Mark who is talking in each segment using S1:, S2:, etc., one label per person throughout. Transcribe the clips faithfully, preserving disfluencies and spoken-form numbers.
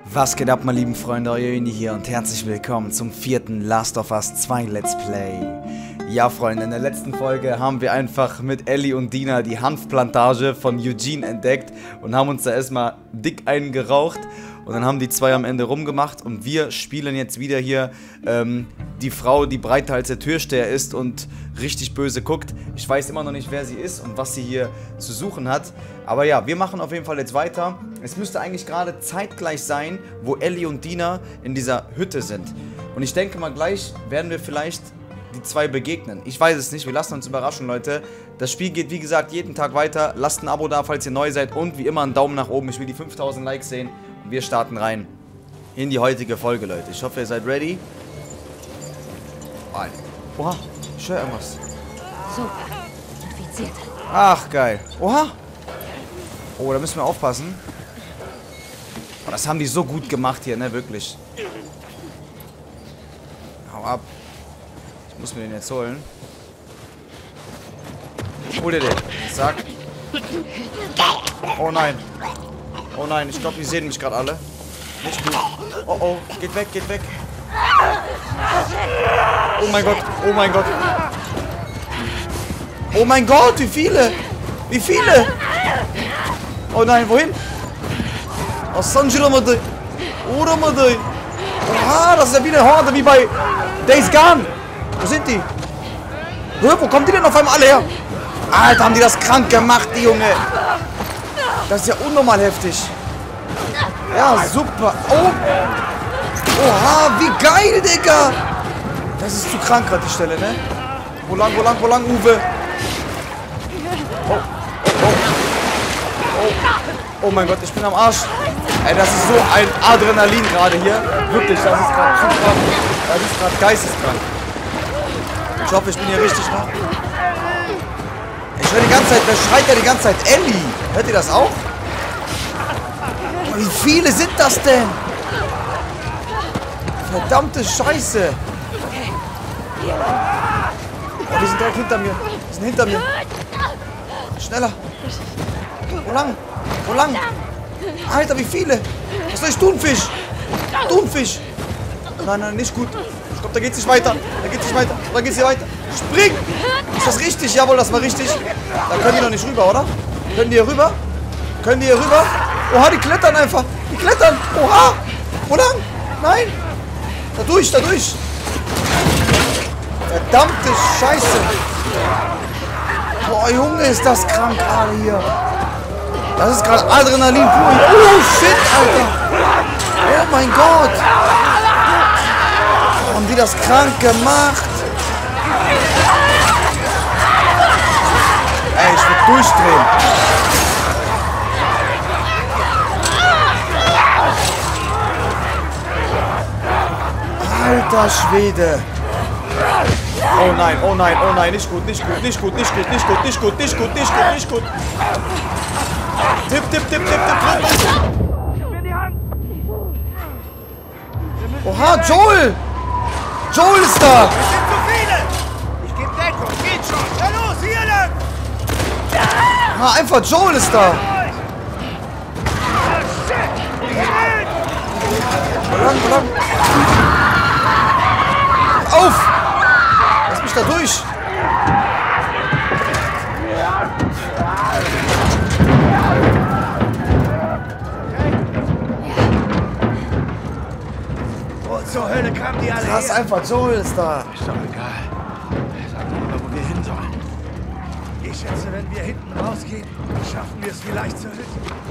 S1: Was geht ab, meine lieben Freunde, euer Uni hier und herzlich willkommen zum vierten Last of Us zwei Let's Play. Ja, Freunde, in der letzten Folge haben wir einfach mit Ellie und Dina die Hanfplantage von Eugene entdeckt und haben uns da erstmal dick eingeraucht und dann haben die zwei am Ende rumgemacht und wir spielen jetzt wieder hier ähm, die Frau, die breiter als der Türsteher ist und richtig böse guckt. Ich weiß immer noch nicht, wer sie ist und was sie hier zu suchen hat, aber ja, wir machen auf jeden Fall jetzt weiter. Es müsste eigentlich gerade zeitgleich sein, wo Ellie und Dina in dieser Hütte sind. Und ich denke mal, gleich werden wir vielleicht die zwei begegnen. Ich weiß es nicht, wir lassen uns überraschen, Leute. Das Spiel geht, wie gesagt, jeden Tag weiter. Lasst ein Abo da, falls ihr neu seid. Und wie immer einen Daumen nach oben. Ich will die fünftausend Likes sehen. Und wir starten rein in die heutige Folge, Leute. Ich hoffe, ihr seid ready. Oha, ich höre irgendwas.
S2: Super, infiziert.
S1: Ach, geil. Oha. Oh, da müssen wir aufpassen. Oh, das haben die so gut gemacht hier, ne, wirklich. Hau ab. Ich muss mir den jetzt holen. Hol dir den. Zack. Oh nein. Oh nein, ich glaube, die sehen mich gerade alle. Nicht gut. Oh oh, geht weg, geht weg. Oh mein Gott, oh mein Gott. Oh mein Gott, wie viele? Wie viele? Oh nein, wohin? Assange-Ramaday. Oh, Ramaday. Oha, das ist ja wie eine Horde, wie bei Days Gone. Wo sind die? Hör, wo kommen die denn auf einmal alle her? Alter, haben die das krank gemacht, die Junge. Das ist ja unnormal heftig. Ja, super. Oh. Oha, wie geil, Digga. Das ist zu krank gerade, die Stelle, ne? Wo lang, wo lang, wo lang, Uwe? Oh, oh, oh. Oh mein Gott, ich bin am Arsch. Ey, das ist so ein Adrenalin gerade hier. Wirklich, das ist gerade zu krank. Das ist gerade geisteskrank. Ich hoffe, ich bin hier richtig noch. Ich höre die ganze Zeit, wer schreit ja die ganze Zeit? Ellie. Hört ihr das auch? Wie viele sind das denn? Verdammte Scheiße. Oh, die sind direkt hinter mir. Die sind hinter mir. Schneller. Wo lang? Wo lang? Alter, wie viele? Was soll ich tun, Fisch? Thunfisch. Nein, nein, nicht gut. Ich glaube, da geht's nicht weiter. Da geht's nicht weiter. Da geht's hier weiter. Spring! Ist das richtig? Jawohl, das war richtig. Da können die noch nicht rüber, oder? Können die hier rüber? Können die hier rüber? Oha, die klettern einfach. Die klettern. Oha. Wo lang? Nein. Da durch, da durch. Verdammte Scheiße. Boah, Junge, ist das krank gerade hier. Das ist gerade Adrenalin pur. Oh, shit, Alter. Oh mein Gott. Haben die das krank gemacht? Ey, ich will durchdrehen. Alter Schwede. Oh nein, oh nein, oh nein, nicht gut, nicht gut, nicht gut, nicht gut, nicht gut, nicht gut, nicht gut, nicht gut, nicht gut. Tipp, tipp, tipp, tipp, tipp, tipp. Oha, Joel! Joel ist da!
S3: Es sind zu viele! Ich gebe Deckung, geht schon! Ja los, hier lang!
S1: Ah, einfach Joel ist da! Wo lang, wo lang? Auf! Lass mich da durch!
S3: Wo zur Hölle kamen die alle
S1: Das ist
S3: her?
S1: einfach Joel ist da!
S3: Ist doch egal. Sag mir nur, wo wir hin sollen. Ich schätze, wenn wir hinten rausgehen, schaffen wir es vielleicht zur Hütte.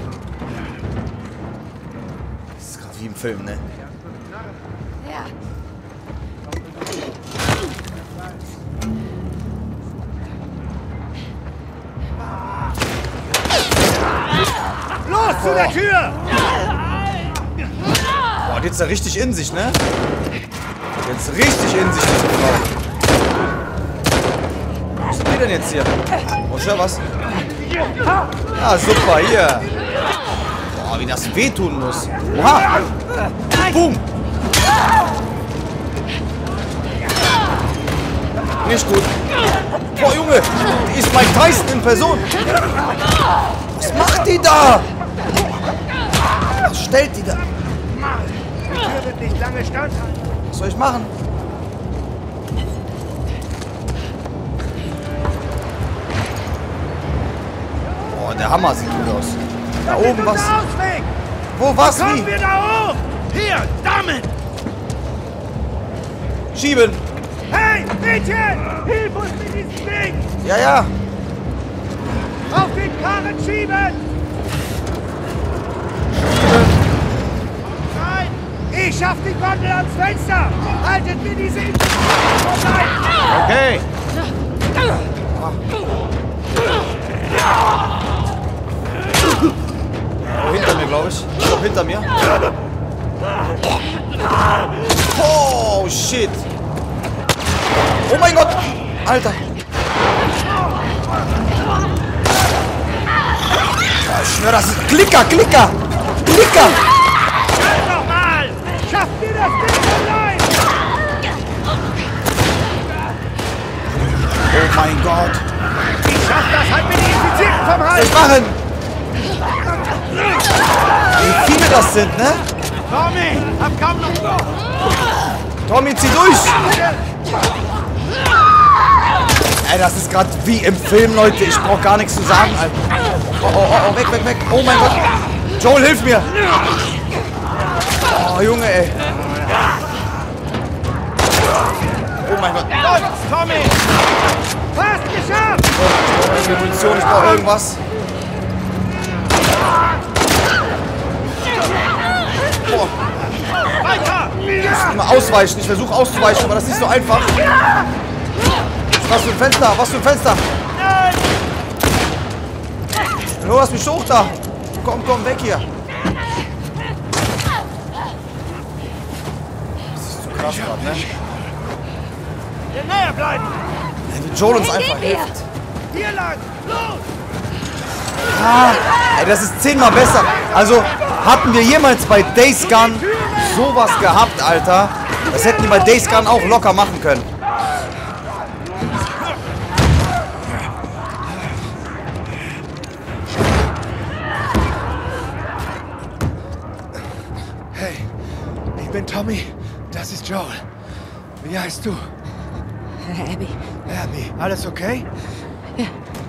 S1: Das ist gerade wie im Film, ne?
S2: Ja.
S3: Los, zu der Tür!
S1: Boah, die ist ja richtig in sich, ne? Jetzt richtig in sich, diese Frau. Was ist die denn jetzt hier? Oh, schau was. Ah, super, hier. Boah, wie das wehtun muss. Oha! Boom! Nicht gut. Boah, Junge! Die ist Mike Tyson in Person. Was macht die da? Was stellt die da?
S3: wird nicht lange standhalten.
S1: Was soll ich machen? Boah, der Hammer sieht gut aus. Da
S3: Das ist
S1: oben was.
S3: unser Ausweg.
S1: Wo, was,
S3: Kommen
S1: wie?
S3: wir da hoch? Hier, damit!
S1: Schieben.
S3: Hey, Mädchen! Hilf uns mit diesem Ding!
S1: Ja, ja.
S3: Auf den Karren schieben! Nein! Ich schaff die Gondel ans Fenster! Haltet mir diese vorbei!
S1: Okay. Oh, hinter mir, glaube ich. Ich glaube, hinter mir. Oh, shit. Oh mein Gott. Alter. Ich schwör, das ist Klicker, Klicker. Klicker.
S3: Nochmal! Schafft ihr das Ding allein!
S1: Oh mein Gott.
S3: Ich schaff das halt mit den Infizierten vom
S1: Was soll
S3: Hals!
S1: ich machen? Wie viele das sind, ne?
S3: Tommy, hab kaum noch...
S1: Tommy, zieh durch. Ey, das ist gerade wie im Film, Leute. Ich brauch gar nichts zu sagen, Alter. Oh, oh, oh, oh, weg, weg, weg. Oh mein Gott. Joel, hilf mir. Oh, Junge, ey. Oh mein Gott.
S3: Los, Tommy! Fast geschafft!
S1: Ich brauche Munition, ich brauche irgendwas. Boah,
S3: Weiter!
S1: mal ausweichen. Ich versuche auszuweichen, aber das ist nicht so einfach. Was für ein Fenster? Was für ein Fenster?
S3: Nein!
S1: Du hast mich hoch da. Komm, komm, weg hier. Das ist zu krass gerade, ne?
S3: Hier näher bleiben!
S1: Wie Joel uns einfach hilft.
S3: Hier lang! Los!
S1: Ah, ey, das ist zehnmal besser. Also, hatten wir jemals bei Days Gone sowas gehabt, Alter? Das hätten die bei Days Gone auch locker machen können.
S3: Hey, ich bin Tommy. Das ist Joel. Wie heißt du?
S2: Abby.
S3: Abby. Alles okay?
S2: Ja.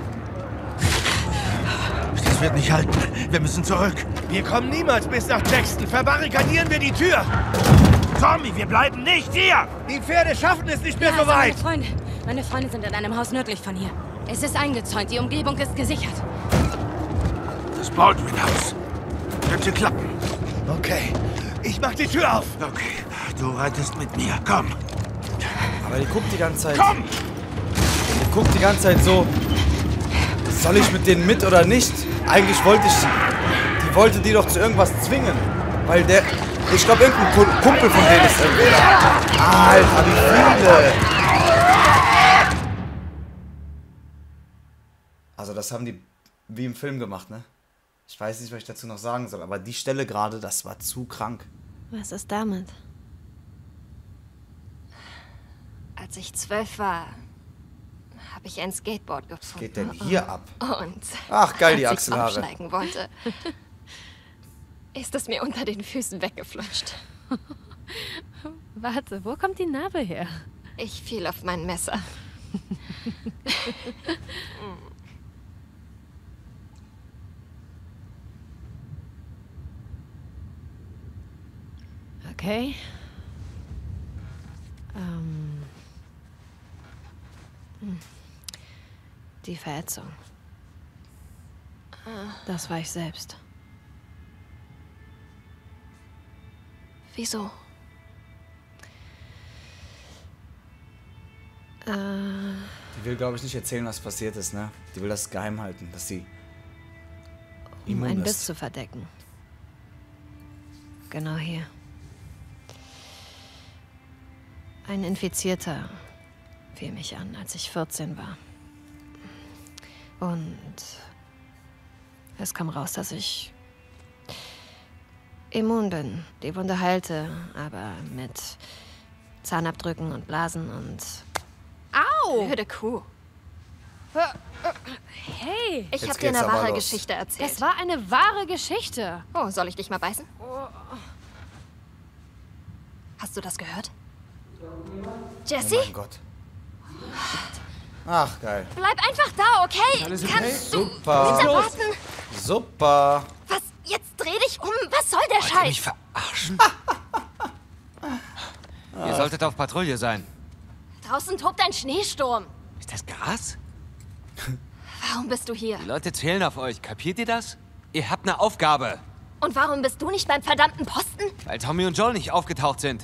S3: Das wird nicht halten. Wir müssen zurück. Wir kommen niemals bis nach Jackson. Verbarrikadieren wir die Tür. Tommy, wir bleiben nicht hier. Die Pferde schaffen es nicht mehr so
S2: Also meine
S3: weit.
S2: Freunde. Meine Freunde sind in einem Haus nördlich von hier. Es ist eingezäunt. Die Umgebung ist gesichert.
S4: Das Baldwin-Haus. Könnte klappen.
S3: Okay, ich mach die Tür auf.
S4: Okay, du reitest mit mir. Komm.
S1: Aber die guckt die ganze Zeit.
S4: Komm!
S1: Die guckt die ganze Zeit so. Soll ich mit denen mit oder nicht? Eigentlich wollte ich. Die wollte die doch zu irgendwas zwingen. Weil der. Ich glaube, irgendein Ku- Kumpel von denen ist irgendwie da. Alter, wie viele. Also, das haben die wie im Film gemacht, ne? Ich weiß nicht, was ich dazu noch sagen soll, aber die Stelle gerade, das war zu krank.
S2: Was ist damit?
S5: Als ich zwölf war, habe ich ein Skateboard
S1: Was
S5: gefunden.
S1: geht denn hier ab?
S5: Und
S1: Ach, geil, die
S5: als ich
S1: Achselhaare.
S5: aufsteigen wollte, ist es mir unter den Füßen weggeflutscht.
S2: Warte, wo kommt die Narbe her?
S5: Ich fiel auf mein Messer.
S2: Okay. Ähm. Hm. Die Verätzung. Das war ich selbst.
S5: Wieso?
S2: Äh,
S1: Die will, glaube ich, nicht erzählen, was passiert ist, ne? Die will das geheim halten, dass sie
S2: um
S1: immun
S2: einen
S1: ist.
S2: Biss zu verdecken. Genau hier. Ein Infizierter fiel mich an, als ich vierzehn war. Und es kam raus, dass ich immun bin. Die Wunde heilte, aber mit Zahnabdrücken und Blasen und... Au!
S5: Blöde Kuh.
S2: Hey!
S5: Ich
S1: Jetzt
S5: habe dir
S1: geht's
S5: eine
S1: aber
S5: wahre
S1: los.
S5: Geschichte erzählt.
S2: Das war eine wahre Geschichte.
S5: Oh, soll ich dich mal beißen? Hast du das gehört?
S1: Oh
S5: Jesse?
S1: mein Gott. Ach, geil.
S5: Bleib einfach da, okay?
S6: Alles okay?
S5: Kannst du
S1: Super.
S5: bitte warten?
S1: Super.
S5: Was? Jetzt dreh dich um. Was soll der
S6: Wollt ihr mich
S5: Scheiß?
S6: verarschen? Ihr solltet auf Patrouille sein.
S5: Draußen tobt ein Schneesturm.
S6: Ist das Gras?
S5: Warum bist du hier?
S6: Die Leute zählen auf euch. Kapiert ihr das? Ihr habt eine Aufgabe.
S5: Und warum bist du nicht beim verdammten Posten?
S6: Weil Tommy und Joel nicht aufgetaucht sind.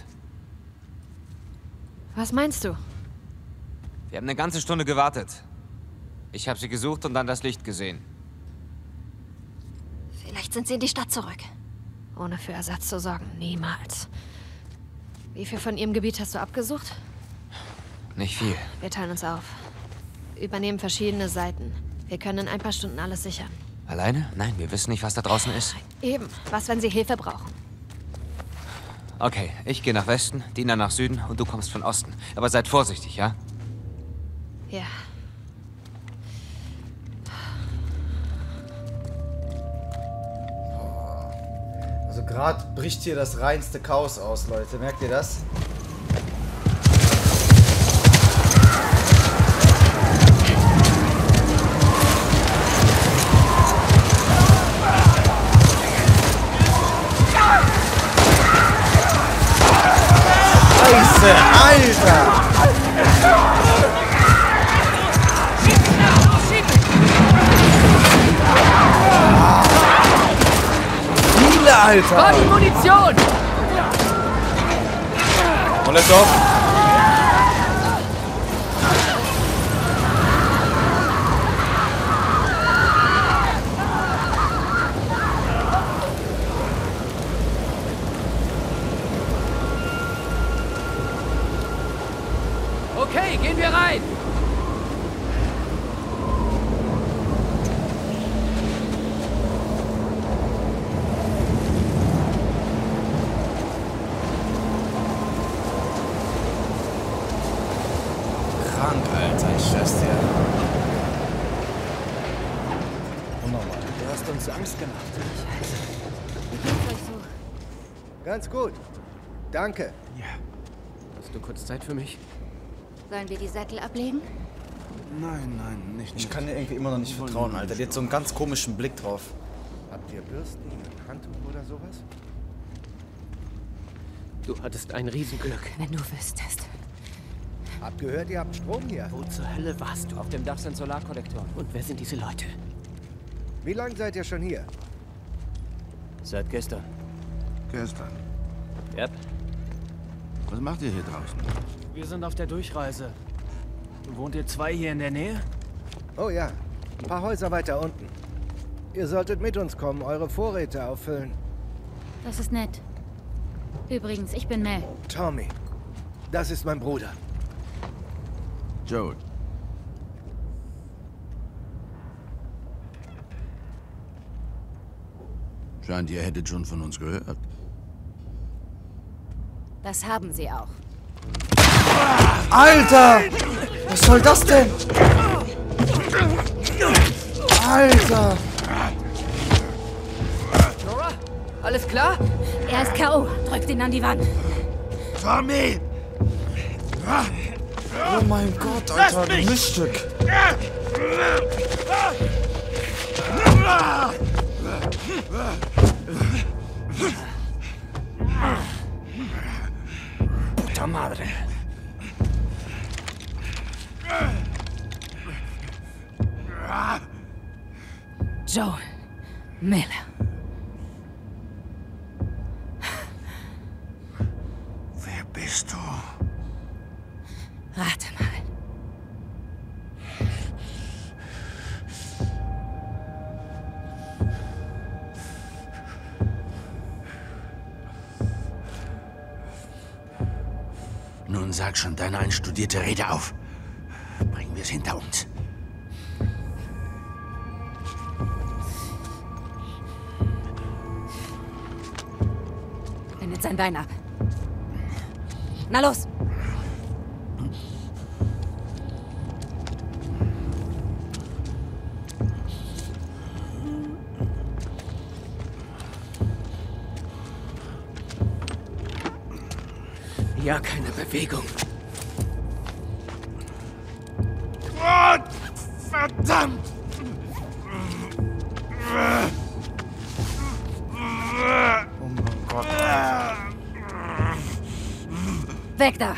S2: Was meinst du?
S6: Wir haben eine ganze Stunde gewartet. Ich habe sie gesucht und dann das Licht gesehen.
S5: Vielleicht sind sie in die Stadt zurück.
S2: Ohne für Ersatz zu sorgen. Niemals. Wie viel von ihrem Gebiet hast du abgesucht?
S6: Nicht viel.
S2: Wir teilen uns auf. Übernehmen verschiedene Seiten. Wir können in ein paar Stunden alles sichern.
S6: Alleine? Nein, wir wissen nicht, was da draußen ist.
S2: Eben. Was, wenn sie Hilfe brauchen?
S6: Okay, ich gehe nach Westen, Dina nach Süden und du kommst von Osten. Aber seid vorsichtig, ja?
S2: Ja.
S1: Also gerade bricht hier das reinste Chaos aus, Leute. Merkt ihr das? Scheiße, Alter! Viele, Alter!
S7: War die Munition!
S1: Molotov!
S7: Okay, gehen wir rein!
S1: Krank, Alter, ich schwör's dir. Unnormal.
S3: Du hast uns Angst gemacht.
S5: Wie geht's euch so?
S3: Ganz gut. Danke.
S7: Ja. Hast du kurz Zeit für mich?
S5: Sollen wir die Sättel ablegen?
S3: Nein, nein, nicht.
S1: Ich kann dir irgendwie immer noch nicht vertrauen, Alter. Die hat so einen ganz komischen Blick drauf.
S3: Habt ihr Bürsten, ein Handtuch oder sowas?
S7: Du hattest ein Riesenglück.
S5: Wenn du wüsstest.
S3: Hab gehört, ihr habt Strom hier.
S7: Wo zur Hölle warst du?
S6: Auf dem Dach sind Solarkollektoren.
S7: Und wer sind diese Leute?
S3: Wie lange seid ihr schon hier?
S7: Seit gestern.
S4: Gestern.
S7: Yep.
S4: Was macht ihr hier draußen?
S8: Wir sind auf der Durchreise. Wohnt ihr zwei hier in der Nähe?
S3: Oh ja, ein paar Häuser weiter unten. Ihr solltet mit uns kommen, eure Vorräte auffüllen.
S9: Das ist nett. Übrigens, ich bin Mel.
S3: Tommy, das ist mein Bruder.
S4: Joel. Scheint, ihr hättet schon von uns gehört.
S9: Das haben sie auch.
S1: Alter! Was soll das denn? Alter!
S7: Nora? Alles klar?
S9: Er ist K O Drückt ihn an die Wand.
S4: Tommy!
S1: Oh mein Gott, Alter, ein Miststück.
S7: Puta madre.
S9: Joel Miller.
S4: Wer bist du?
S9: Rate mal.
S4: Nun sag schon deine einstudierte Rede auf. Bringen wir es hinter uns.
S9: Bindet sein Bein ab. Na los!
S7: Ja, keine Bewegung.
S3: Oh, verdammt!
S1: Oh mein Gott.
S2: Weg da!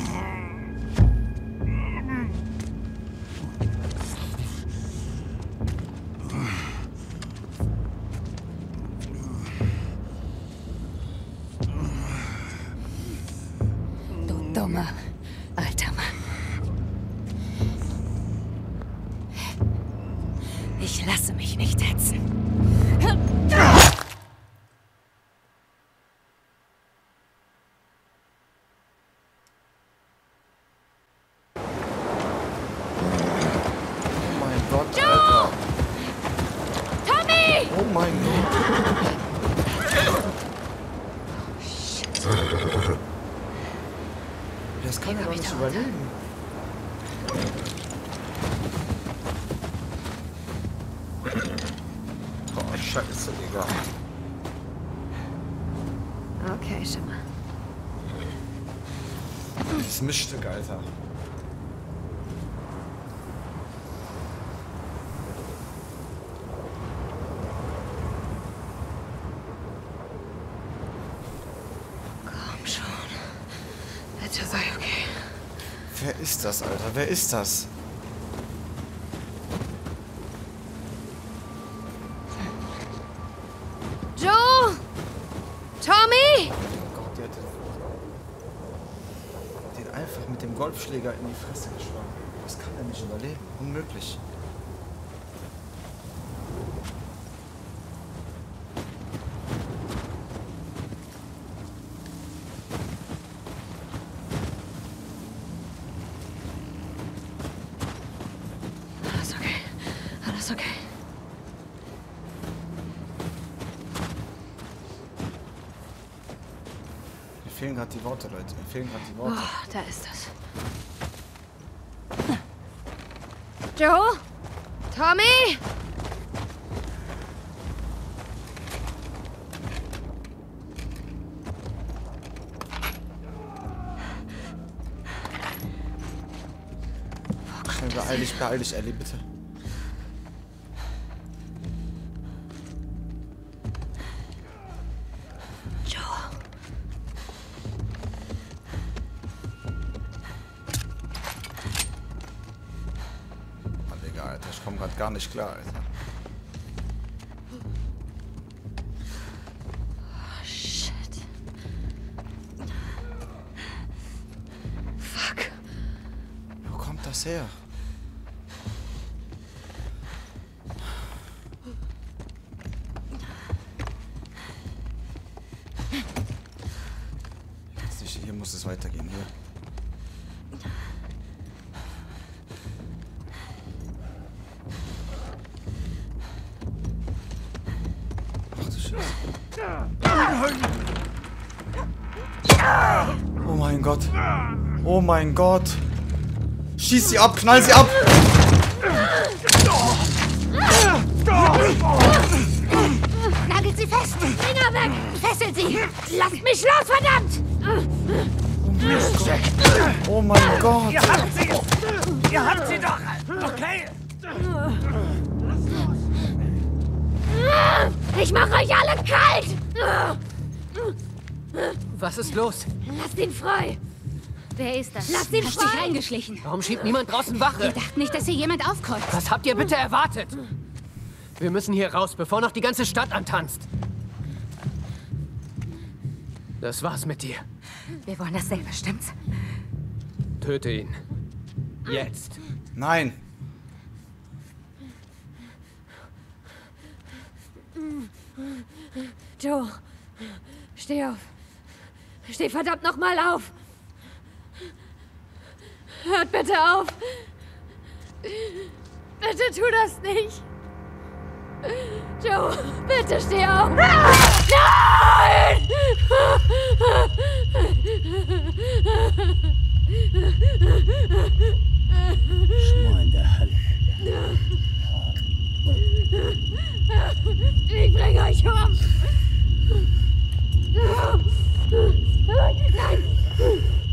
S9: Du dummer, alter Mann. Ich lasse mich nicht hetzen.
S1: Oh mein Gott. Das kann er doch nicht überleben. Oh, scheiße, Digga.
S2: Okay, Schimmer.
S1: Das Mischstück, Alter.
S2: Sei okay.
S1: Wer ist das, Alter? Wer ist das?
S2: Joe! Tommy!
S1: Oh Gott, die hat den, den einfach mit dem Golfschläger in die Fresse geschlagen. Das kann er nicht überleben. Unmöglich.
S2: Alles okay.
S1: Mir fehlen gerade die Worte, Leute. Mir fehlen gerade die Worte.
S2: Oh, da ist das. Joe? Tommy?
S1: Schnell, beeil dich, beeil dich, Ellie, bitte. Alter, ich komme gerade gar nicht klar, Alter.
S2: Oh, shit. Fuck.
S1: Wo kommt das her? Jetzt nicht, hier muss es weitergehen, hier. Oh mein Gott. Oh mein Gott. Schieß sie ab, knall sie ab.
S9: Nagelt sie fest. Finger weg. Fesselt sie. Lasst mich los, verdammt.
S1: Oh mein Gott.
S3: Ihr habt sie. Ihr habt sie doch. Okay.
S9: Ich mache euch alle kalt.
S7: Was ist los?
S9: Lasst ihn frei. Wer ist das? Lasst ihn
S7: Hast
S9: frei.
S7: dich
S9: eingeschlichen.
S7: Warum schiebt niemand draußen Wache?
S9: Ihr dacht nicht, dass hier jemand aufkreuzt.
S7: Was habt ihr bitte erwartet? Wir müssen hier raus, bevor noch die ganze Stadt antanzt. Das war's mit dir.
S9: Wir wollen dasselbe, stimmt's?
S7: Töte ihn. Jetzt.
S1: Nein.
S2: Joe, steh auf. Steh verdammt noch mal auf. Hört bitte auf. Bitte tu das nicht. Joe, bitte steh auf. Nein!
S7: Schmor in der Hölle.
S2: Ich bringe euch um. Nein!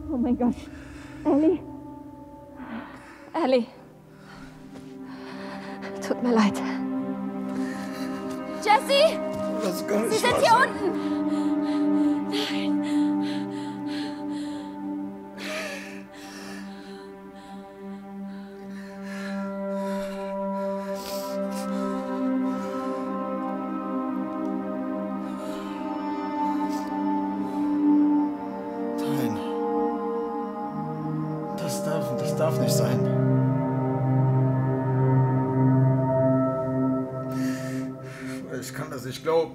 S5: Oh mein Gott. Ellie? Ellie? Tut mir leid. Jesse!
S1: Das kann nicht
S5: Sie sind
S1: wahr
S5: hier
S1: sein.
S5: unten! Nein.
S1: Nein. Das darf, das darf nicht sein. Ich kann das nicht glauben.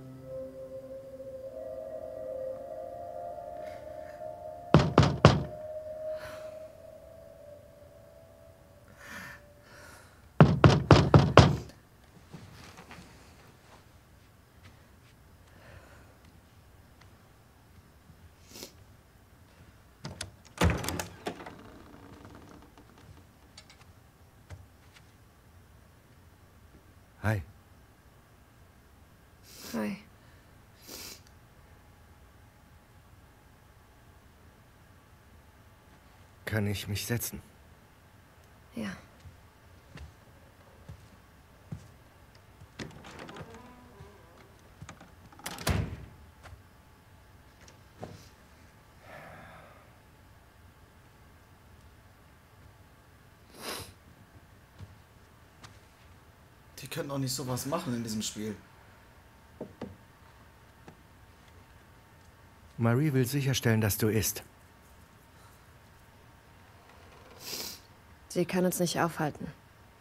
S3: Hi.
S2: Hi.
S3: Kann ich mich setzen?
S2: Ja.
S1: Die können doch nicht sowas machen in diesem Spiel.
S3: Marie will sicherstellen, dass du isst.
S2: Sie kann uns nicht aufhalten.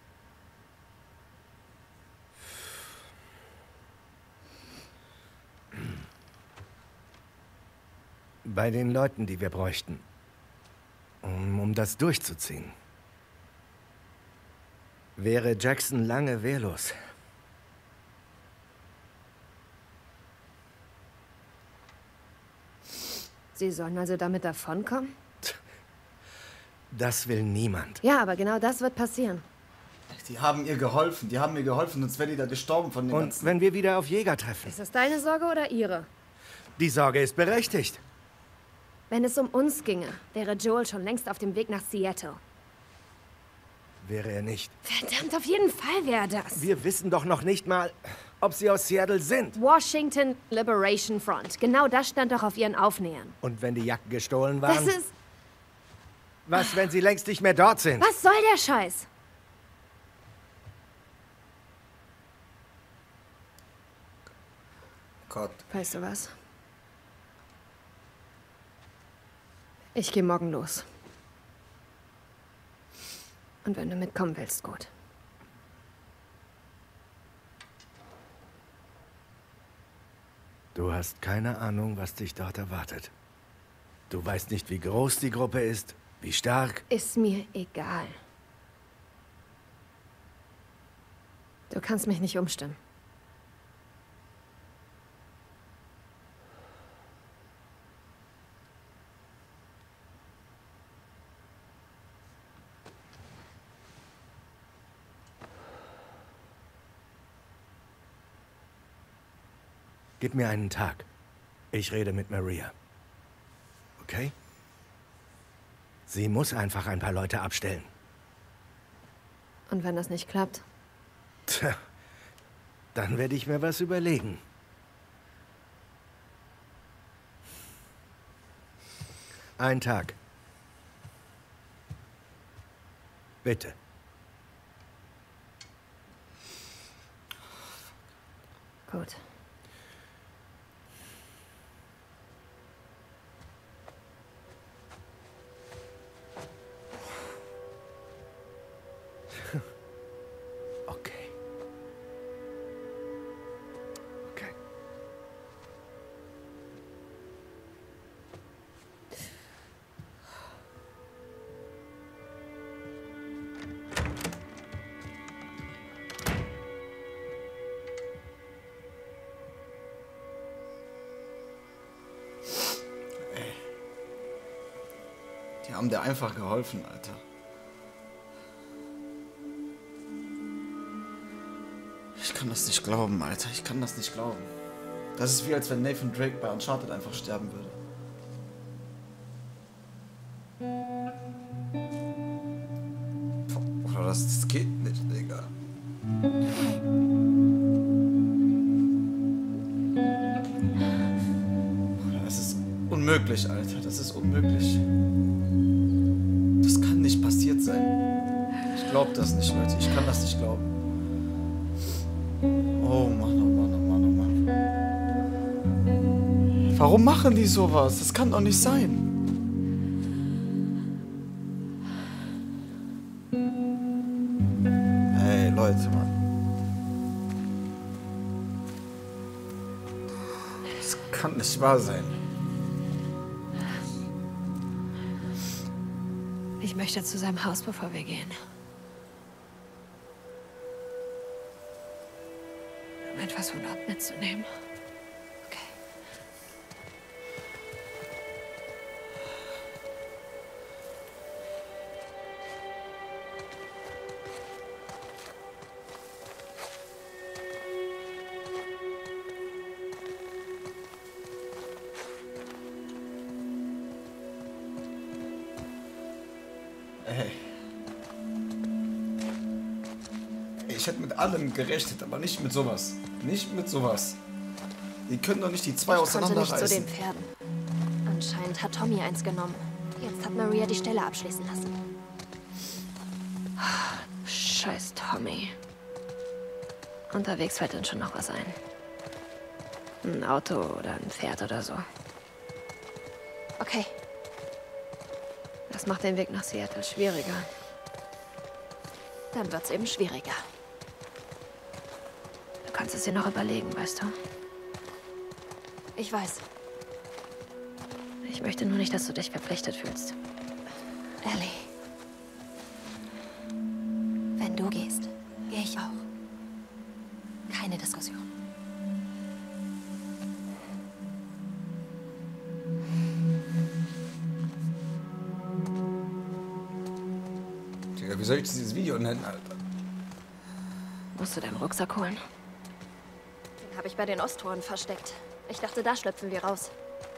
S3: Bei den Leuten, die wir bräuchten. Um, um das durchzuziehen. Wäre Jackson lange wehrlos.
S2: Sie sollen also damit davonkommen?
S3: Das will niemand.
S2: Ja, aber genau das wird passieren.
S1: Die haben ihr geholfen, die haben mir geholfen, sonst wäre die da gestorben von den
S3: Und
S1: ganzen...
S3: wenn wir wieder auf Jäger treffen?
S2: Ist das deine Sorge oder ihre?
S3: Die Sorge ist berechtigt.
S2: Wenn es um uns ginge, wäre Joel schon längst auf dem Weg nach Seattle.
S3: Wäre er nicht.
S2: Verdammt, auf jeden Fall wäre das.
S3: Wir wissen doch noch nicht mal, ob sie aus Seattle sind.
S2: Washington Liberation Front. Genau das stand doch auf ihren Aufnähern.
S3: Und wenn die Jacken gestohlen
S2: Das
S3: waren?
S2: ist...
S3: Was, wenn sie längst nicht mehr dort sind?
S2: Was soll der Scheiß?
S1: Gott.
S2: Weißt du was? Ich gehe morgen los. Und wenn du mitkommen willst, gut.
S3: Du hast keine Ahnung, was dich dort erwartet. Du weißt nicht, wie groß die Gruppe ist, wie stark.
S2: Ist mir egal. Du kannst mich nicht umstimmen.
S3: Gib mir einen Tag. Ich rede mit Maria. Okay? Sie muss einfach ein paar Leute abstellen.
S2: Und wenn das nicht klappt?
S3: Tja, dann werde ich mir was überlegen. Ein Tag. Bitte.
S2: Gut.
S3: Okay. Okay.
S1: Die haben dir einfach geholfen, Alter. Ich kann das nicht glauben, Alter. Ich kann das nicht glauben. Das ist wie, als wenn Nathan Drake bei Uncharted einfach sterben würde. Oder das, das geht nicht, Digga. Das ist unmöglich, Alter. Das ist unmöglich. Das kann nicht passiert sein. Ich glaub das nicht, Leute. Ich kann das nicht glauben. Oh Mann, oh Mann, oh Mann, oh Mann. Warum machen die sowas? Das kann doch nicht sein. Hey, Leute, Mann. Das kann nicht wahr sein.
S2: Ich möchte zu seinem Haus, bevor wir gehen. Um etwas von dort mitzunehmen. Okay.
S1: Ey. Ich hätte mit allem gerechnet, aber nicht mit sowas. Nicht mit sowas. Die können doch nicht die zwei
S5: Ich konnte nicht zu
S1: auseinanderreißen.
S5: den Pferden. Anscheinend hat Tommy eins genommen. Jetzt hat Maria die Stelle abschließen lassen.
S2: Scheiß Tommy. Unterwegs fällt uns schon noch was ein. Ein Auto oder ein Pferd oder so.
S5: Okay,
S2: Das macht den Weg nach Seattle schwieriger.
S5: dann wird's eben schwieriger.
S2: Du kannst es dir noch überlegen, weißt du?
S5: Ich weiß.
S2: Ich möchte nur nicht, dass du dich verpflichtet fühlst.
S5: Ellie. Wenn du gehst, gehe ich auch. Keine Diskussion.
S1: Digga, wie soll ich dieses Video nennen, Alter?
S2: Musst du deinen Rucksack holen?
S5: Den habe ich bei den Osttoren versteckt. Ich dachte, da schlüpfen wir raus.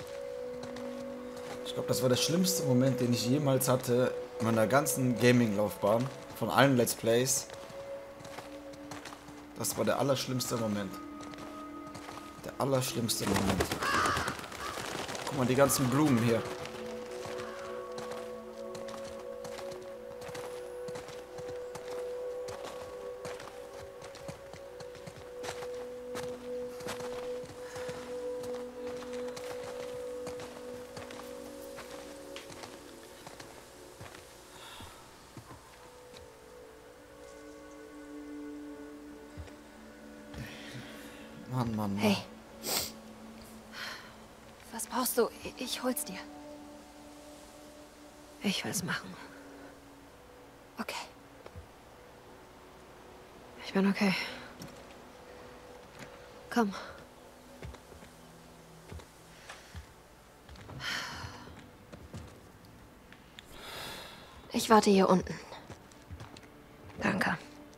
S1: Ich glaube, das war der schlimmste Moment, den ich jemals hatte in meiner ganzen Gaming-Laufbahn. Von allen Let's Plays. Das war der allerschlimmste Moment. Der allerschlimmste Moment. Guck mal, die ganzen Blumen hier. Mann, Mann, Mann.
S5: Hey. Was brauchst du? Ich, ich hol's dir.
S2: Ich will's machen.
S5: Okay.
S2: Ich bin okay. Komm.
S5: Ich warte hier unten.
S2: Danke.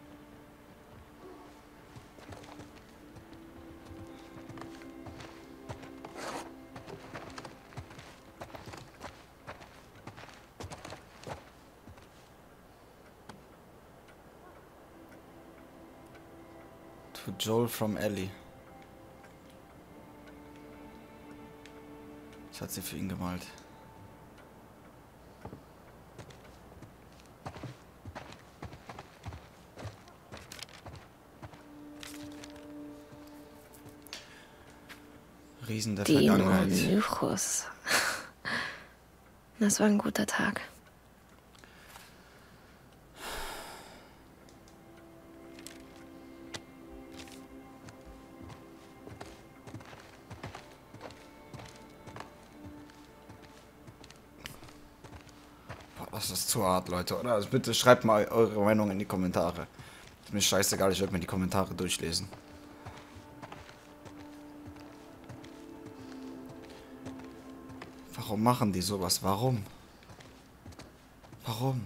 S1: To Joel from Ellie. Das hat sie für ihn gemalt. Riesen der Vergangenheit.
S2: Deinonychus. Das war ein guter Tag.
S1: Boah, das ist zu hart, Leute, oder? Also bitte schreibt mal eure Meinung in die Kommentare. Ist mir scheißegal, ich werde mir die Kommentare durchlesen. Warum machen die sowas? Warum? Warum?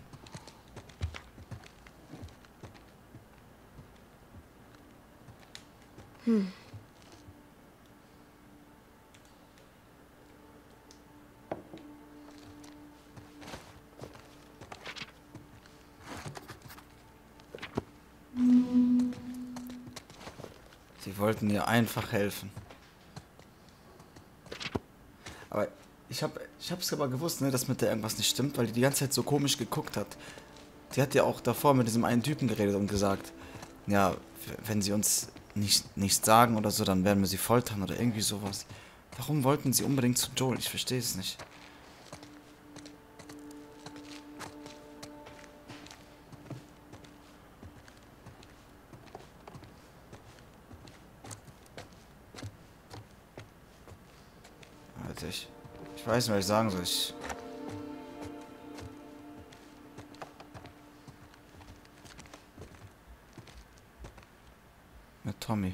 S2: Hm.
S1: Die wollten ihr einfach helfen. Aber ich hab, ich hab's aber gewusst, ne, dass mit der irgendwas nicht stimmt, weil die die ganze Zeit so komisch geguckt hat. Die hat ja auch davor mit diesem einen Typen geredet und gesagt, ja, wenn sie uns nicht, nichts sagen oder so, dann werden wir sie foltern oder irgendwie sowas. Warum wollten sie unbedingt zu Joel? Ich verstehe es nicht. Alter, ich, ich weiß nicht, was ich sagen soll. Ich... Mit Tommy.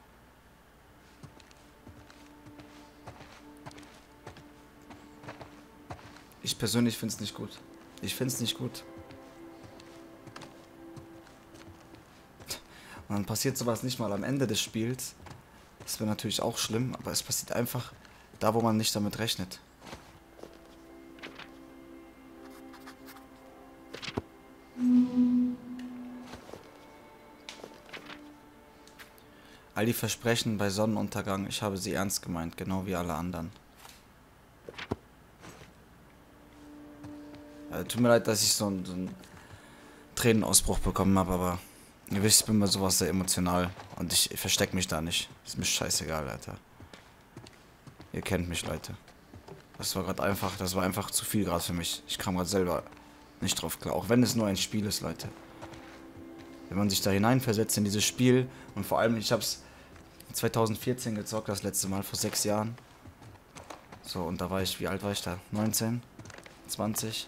S1: Ich persönlich finde es nicht gut. Ich finde es nicht gut. Und dann passiert sowas nicht mal am Ende des Spiels. Das wäre natürlich auch schlimm, aber es passiert einfach da, wo man nicht damit rechnet. All die Versprechen bei Sonnenuntergang, ich habe sie ernst gemeint, genau wie alle anderen. Äh, tut mir leid, dass ich so einen, so einen Tränenausbruch bekommen habe, aber ihr wisst, ich bin bei sowas sehr emotional und ich, ich verstecke mich da nicht. Ist mir scheißegal, Alter. Ihr kennt mich, Leute. Das war gerade einfach, das war einfach zu viel gerade für mich. Ich kam gerade selber nicht drauf klar, auch wenn es nur ein Spiel ist, Leute. Wenn man sich da hineinversetzt in dieses Spiel und vor allem, ich hab's zweitausendvierzehn gezockt, das letzte Mal, vor sechs Jahren. So, und da war ich, wie alt war ich da? neunzehn? zwanzig?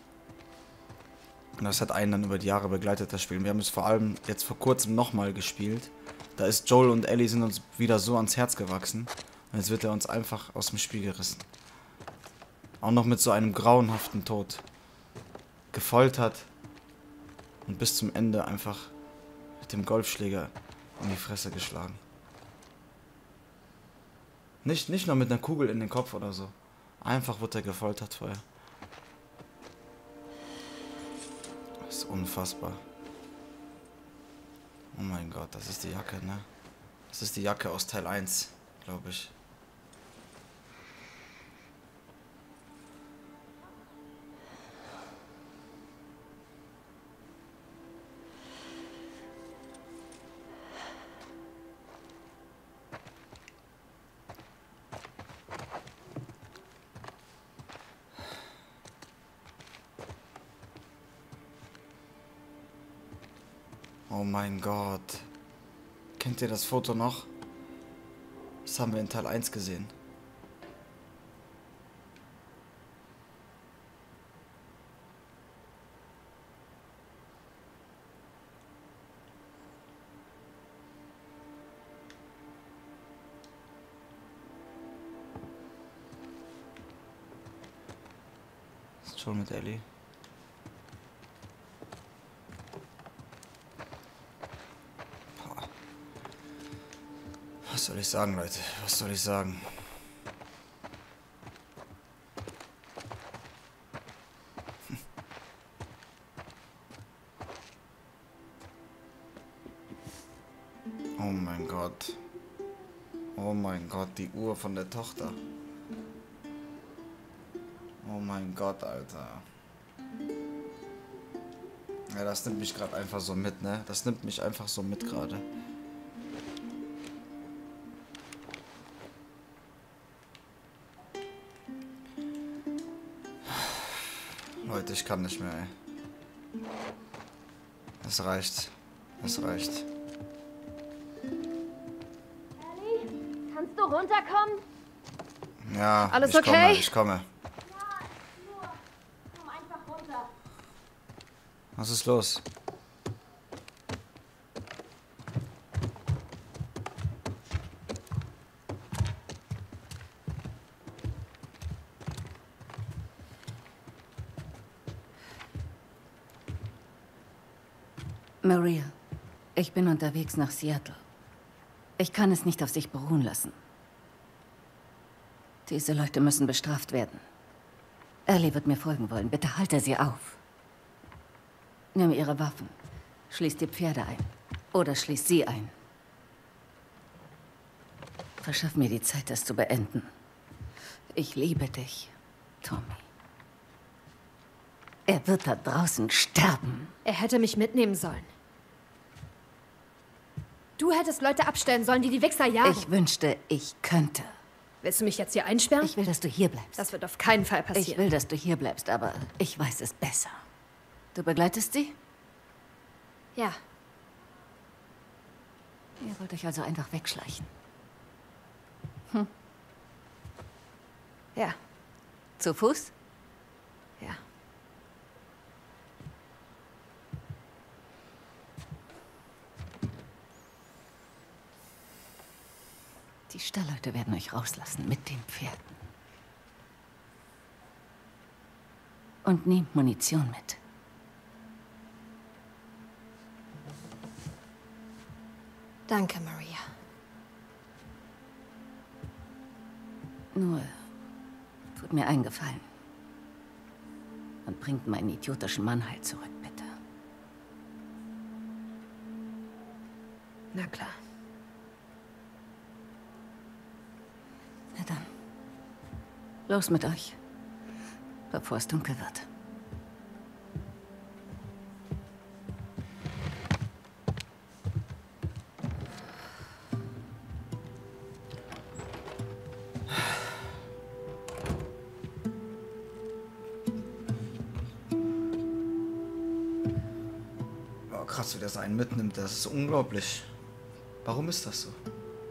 S1: Und das hat einen dann über die Jahre begleitet, das Spiel. Wir haben es vor allem jetzt vor kurzem nochmal gespielt. Da ist Joel und Ellie sind uns wieder so ans Herz gewachsen. Und jetzt wird er uns einfach aus dem Spiel gerissen. Auch noch mit so einem grauenhaften Tod. Gefoltert. Und bis zum Ende einfach mit dem Golfschläger in die Fresse geschlagen. Nicht, nicht nur mit einer Kugel in den Kopf oder so. Einfach wurde er gefoltert vorher. Das ist unfassbar. Oh mein Gott, das ist die Jacke, ne? Das ist die Jacke aus Teil eins, glaube ich. Oh mein Gott. Kennt ihr das Foto noch? Das haben wir in Teil eins gesehen. Das ist schon mit Ellie. Was soll ich sagen, Leute? Was soll ich sagen? Oh mein Gott. Oh mein Gott, die Uhr von der Tochter. Oh mein Gott, Alter. Ja, das nimmt mich gerade einfach so mit, ne? Das nimmt mich einfach so mit gerade. Leute, ich kann nicht mehr, ey. Es reicht. Es reicht.
S5: Ellie, kannst du runterkommen?
S1: Ja,
S2: Alles
S1: ich
S2: okay?
S1: komme, ich komme.
S5: Ja, nur. Komm einfach runter.
S1: Was ist los?
S10: Maria, ich bin unterwegs nach Seattle. Ich kann es nicht auf sich beruhen lassen. Diese Leute müssen bestraft werden. Ellie wird mir folgen wollen. Bitte halte sie auf. Nimm ihre Waffen. Schließ die Pferde ein. Oder schließ sie ein. Verschaff mir die Zeit, das zu beenden. Ich liebe dich, Tommy. Er wird da draußen sterben.
S2: Er hätte mich mitnehmen sollen. Du hättest Leute abstellen sollen, die die Wichser jagen.
S10: Ich wünschte, ich könnte.
S2: Willst du mich jetzt hier einsperren?
S10: Ich will, dass du hier bleibst.
S2: Das wird auf keinen Fall passieren.
S10: Ich will, dass du hier bleibst, aber ich weiß es besser. Du begleitest sie?
S2: Ja.
S10: Ihr wollt euch also einfach wegschleichen. Hm.
S2: Ja.
S10: Zu Fuß?
S2: Ja.
S10: Die Stallleute werden euch rauslassen mit den Pferden. Und nehmt Munition mit.
S2: Danke, Maria.
S10: Nur, tut mir einen Gefallen. Und bringt meinen idiotischen Mann halt zurück, bitte.
S2: Na klar.
S10: Na dann. Los mit euch. Bevor es dunkel wird.
S1: Oh, krass, wie das einen mitnimmt. Das ist unglaublich. Warum ist das so?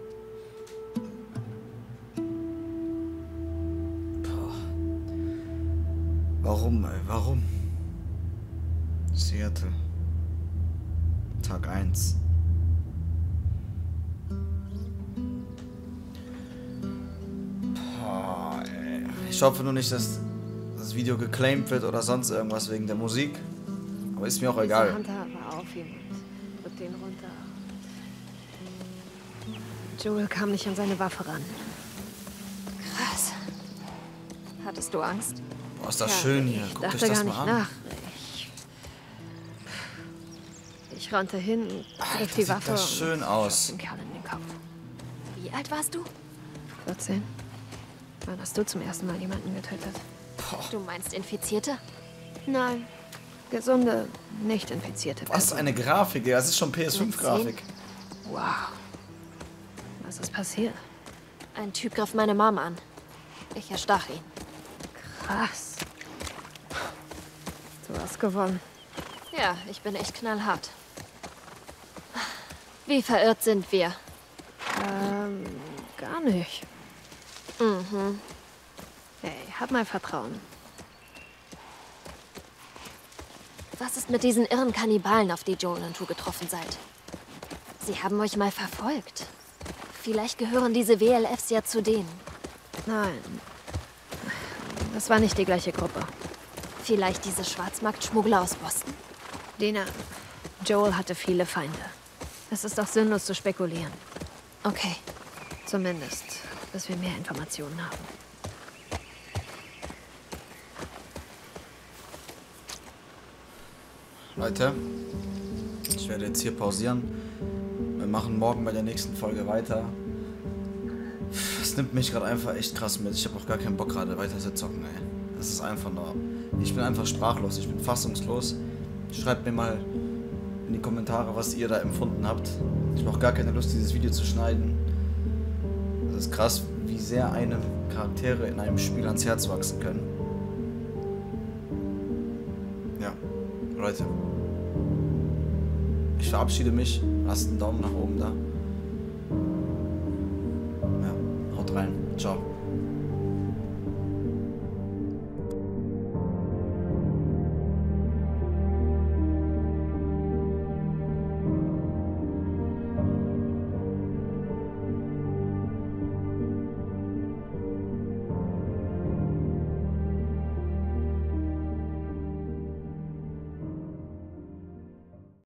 S1: Warum, ey? Warum? Seattle. Tag eins. Boah, ey. Ich hoffe nur nicht, dass das Video geclaimed wird oder sonst irgendwas wegen der Musik. Aber ist mir auch egal.
S2: Hunter war auf jemand. Drück den runter. Joel kam nicht an seine Waffe ran.
S5: Krass. Hattest du Angst?
S1: Boah, ist das
S2: Ja,
S1: schön hier.
S2: Ich
S1: Guck
S2: dachte
S1: dich das
S2: gar
S1: mal
S2: nicht
S1: an.
S2: nach. Ich, ich rannte hin,
S1: Alter,
S2: griff die
S1: sieht
S2: Waffe
S1: das schön
S2: und
S1: aus.
S2: schoss den Kerl in den Kopf.
S5: Wie alt warst du?
S2: vierzehn. Wann hast du zum ersten Mal jemanden getötet?
S5: Du meinst Infizierte?
S2: Nein. Gesunde, nicht infizierte
S1: Was
S2: Personen.
S1: eine Grafik, ey. Das ist schon P S fünf Grafik.
S2: Wow. Was ist passiert?
S5: Ein Typ griff meine Mom an. Ich erstach ihn.
S2: Krass. Du hast gewonnen.
S5: Ja, ich bin echt knallhart. Wie verirrt sind wir?
S2: Ähm, gar nicht.
S5: Mhm.
S2: Hey, hab mal Vertrauen.
S5: Was ist mit diesen irren Kannibalen, auf die Joel und du getroffen seid? Sie haben euch mal verfolgt. Vielleicht gehören diese W L Fs ja zu denen.
S2: Nein. Das war nicht die gleiche Gruppe.
S5: Vielleicht diese Schwarzmarktschmuggler aus Boston?
S2: Dina, Joel hatte viele Feinde. Es ist doch sinnlos zu spekulieren.
S5: Okay.
S2: Zumindest, bis wir mehr Informationen haben.
S1: Leute, ich werde jetzt hier pausieren. Wir machen morgen bei der nächsten Folge weiter. Es nimmt mich gerade einfach echt krass mit. Ich habe auch gar keinen Bock gerade weiter zu zocken, ey. Das ist einfach nur... Ich bin einfach sprachlos, ich bin fassungslos. Schreibt mir mal in die Kommentare, was ihr da empfunden habt. Ich habe auch gar keine Lust, dieses Video zu schneiden. Das ist krass, wie sehr einem Charaktere in einem Spiel ans Herz wachsen können. Ja, Leute. Ich verabschiede mich. Lasst einen Daumen nach oben da. Ja, haut rein. Ciao.